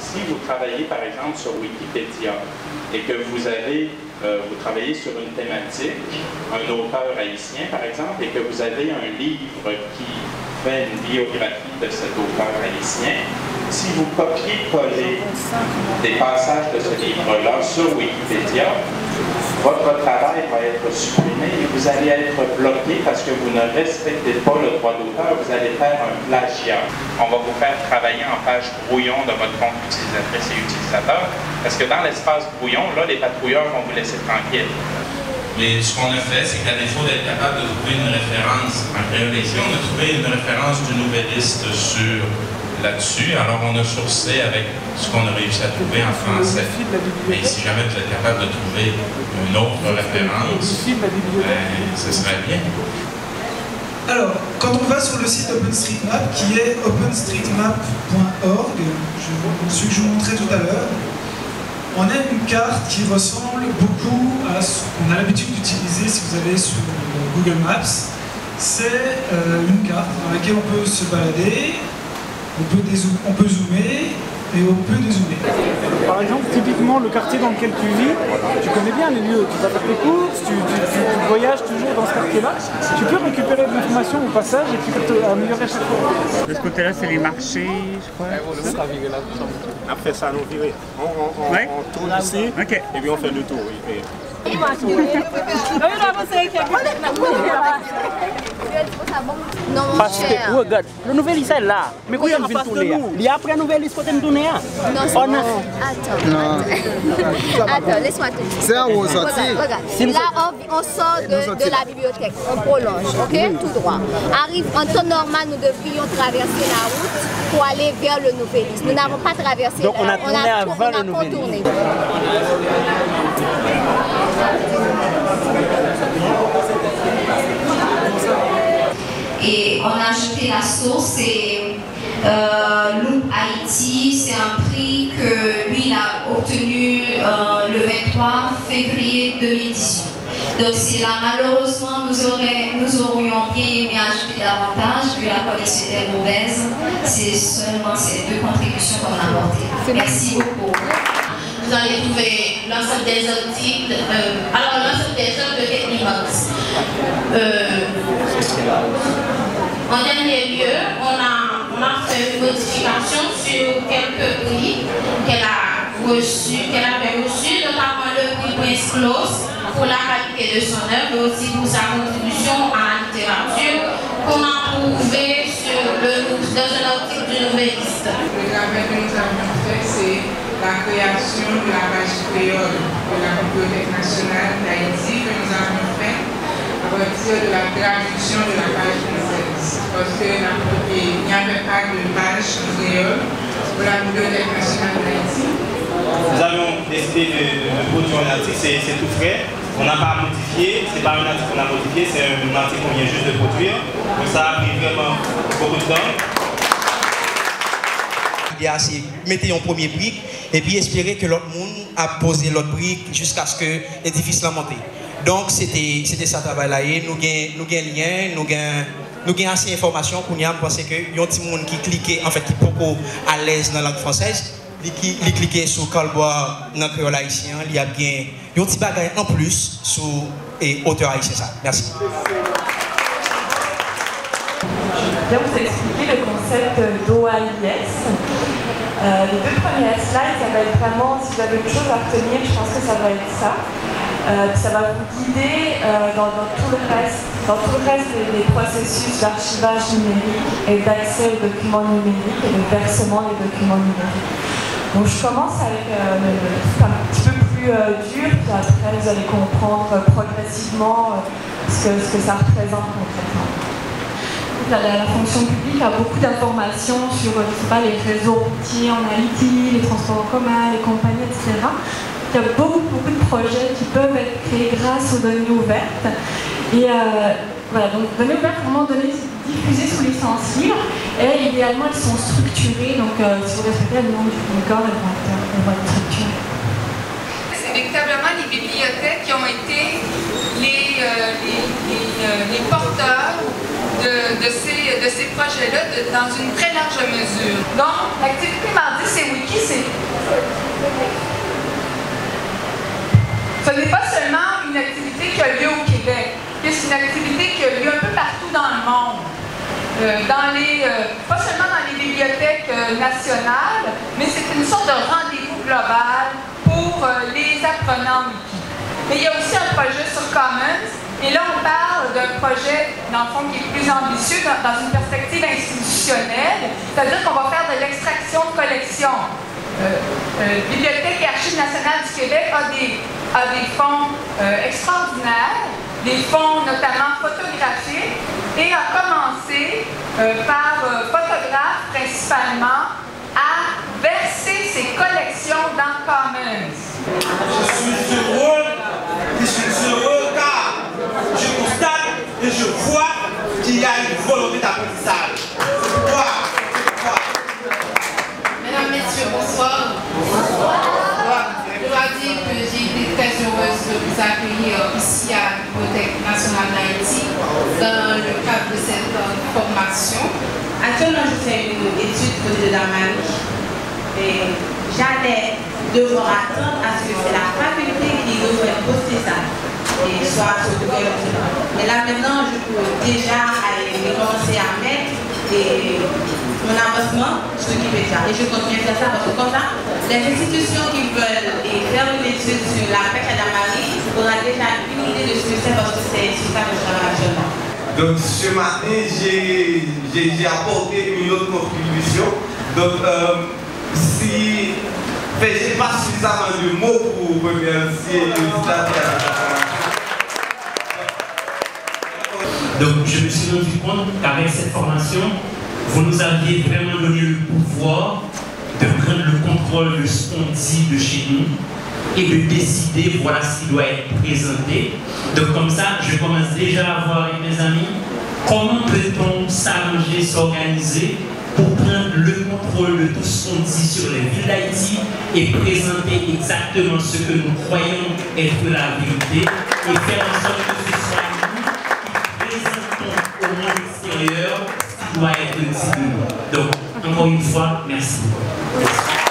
si vous travaillez par exemple sur Wikipédia et que vous travaillez sur une thématique, un auteur haïtien par exemple, et que vous avez un livre qui fait une biographie de cet auteur haïtien, si vous copiez-collez des passages de ce livre-là sur Wikipédia, votre travail va être supprimé et vous allez être bloqué parce que vous ne respectez pas le droit d'auteur, vous allez faire un plagiat. On va vous faire travailler en page brouillon de votre compte utilisatrice et utilisateur parce que dans l'espace brouillon, là, les patrouilleurs vont vous laisser tranquille. Mais ce qu'on a fait, c'est qu'à défaut d'être capable de trouver une référence en créole ici, on a trouvé une référence du nouvelliste là-dessus. Alors on a sourcé avec ce qu'on a réussi à trouver en français. Mais si jamais vous êtes capable de trouver une autre référence, ce serait bien. Alors, quand on va sur le site OpenStreetMap, qui est openstreetmap.org, celui que je vous montrais tout à l'heure, on a une carte qui ressemble beaucoup à ce qu'on a l'habitude d'utiliser si vous allez sur Google Maps. C'est une carte dans laquelle on peut se balader, on peut zoomer et on peut dézoomer. Par exemple, typiquement le quartier dans lequel tu vis, tu connais bien les lieux, tu vas faire tes courses, tu voyages toujours dans ce quartier-là, tu peux récupérer de l'information au passage et tu peux t'améliorer à chaque fois. De ce côté-là, c'est les marchés, je crois. Après ça, nous virer. On tourne ici et puis on fait le tour. Oui. Parce que, regarde, le nouvel lycée est là. Mais quand on vient tourner, il y a après le nouvel lycée côté de tourner. Non, attends, laisse-moi te dire. C'est un où sorti. Regarde, là, on sort de la bibliothèque, on prolonge, ok, tout droit. Arrive en temps normal, nous devrions traverser la route pour aller vers le nouvel lycée. Nous n'avons pas traversé. Donc on a tourné avant le nouvel lycée. Et on a ajouté la source, c'est Loop Haïti, c'est un prix que lui il a obtenu le 23 février 2018. Donc c'est là, malheureusement, nous aurions bien aimé ajouter davantage, vu la collection était mauvaise. C'est seulement ces deux contributions qu'on a apportées. Merci beaucoup. Vous allez trouver l'ensemble des articles, alors l'ensemble des œuvres de Technibox. En dernier lieu, on a fait une modification sur quelques prix qu'elle avait reçus, notamment le prix Prince Claus pour la qualité de son œuvre, mais aussi pour sa contribution à la littérature qu'on a trouvé dans un article du Nouvelliste. Le travail que nous avons fait, c'est la création de la page créole de la Bibliothèque nationale d'Haïti que nous avons fait à partir de la traduction de la page française. Parce qu'il n'y avait pas de page créole pour la Bibliothèque nationale d'Haïti. Nous avons décidé de produire un article, c'est tout frais. On n'a pas modifié, c'est pas un article qu'on a modifié, c'est un article qu'on vient juste de produire. Donc ça a pris vraiment beaucoup de temps. Mettez un premier brique et puis espérer que l'autre monde a posé l'autre brique jusqu'à ce que l'édifice l'a monté. Donc c'était ça travail-là. Nous avons lien, nous avons assez d'informations pour nous penser que y a un petit monde qui cliquait, en fait qui est beaucoup à l'aise dans la langue française, qui cliquait sur Calbois dans le créole haïtien, il y a bien un petit bagage en plus sur auteur haïtien ça. Merci. Je vais vous expliquer le concept d'OAIS. Les deux premières slides, ça va être vraiment, si vous avez une chose à retenir, je pense que ça va être ça. Ça va vous guider dans tout le reste des processus d'archivage numérique et d'accès aux documents numériques et de versement des documents numériques. Donc je commence avec un petit peu plus dur, puis après vous allez comprendre progressivement ce que ça représente concrètement. La fonction publique a beaucoup d'informations sur les réseaux routiers en Haïti, les transports en commun, les compagnies, etc. Il y a beaucoup de projets qui peuvent être créés grâce aux données ouvertes. Et voilà, donc données ouvertes, vraiment données diffusées sous licence libre. Et idéalement, elles sont structurées. Donc si vous respectez le nom du corps, elles vont être structurées. C'est véritablement les bibliothèques qui ont été les porteurs de ces projets-là dans une très large mesure. Donc, l'activité mardi, c'est Wiki, ce n'est pas seulement une activité qui a lieu au Québec, c'est une activité qui a lieu un peu partout dans le monde. Pas seulement dans les bibliothèques nationales, mais c'est une sorte de rendez-vous global pour les apprenants Wiki. Mais il y a aussi un projet sur Commons, et là on parle d'un projet, dans le fond, qui est plus ambitieux dans une perspective institutionnelle, c'est-à-dire qu'on va faire de l'extraction de collections. Bibliothèque et Archives nationales du Québec a des fonds extraordinaires, des fonds notamment photographiques, et a commencé par photographes principalement à verser ses collections dans Commons. Je suis heureux car je constate et je vois qu'il y a une volonté d'apprentissage. Mesdames, Messieurs, bonsoir. Je dois dire que j'ai été très heureuse de vous accueillir ici à la Bibliothèque nationale d'Haïti dans le cadre de cette formation. Actuellement, je fais une étude côté de Damani et j'allais devoir attendre à ce que c'est la faculté qui devrait poster ça et soit sur le gouvernement. Mais là maintenant, je peux déjà commencer à mettre mon avancement sur Wikipédia. Et je continue à faire ça parce que comme ça, les institutions qui veulent faire une étude sur la pêche à Damani auront déjà une idée de ce que c'est parce que c'est sur ça que je travaille actuellement. Donc ce matin, j'ai apporté une autre contribution. Donc si j'ai pas suffisamment de mots pour remercier les stagiaires. Donc je me suis rendu compte qu'avec cette formation, vous nous aviez vraiment donné le pouvoir de prendre le contrôle de ce qu'on dit de chez nous et de décider voilà ce qui doit être présenté. Donc comme ça, je commence déjà à voir avec mes amis comment peut-on s'arranger, s'organiser pour prendre le contrôle de tout ce qu'on dit sur les villes d'Haïti et présenter exactement ce que nous croyons être la vérité et faire en sorte que ce soit nous qui présentons au monde extérieur ce qui doit être dit de nous. Donc, encore une fois, merci.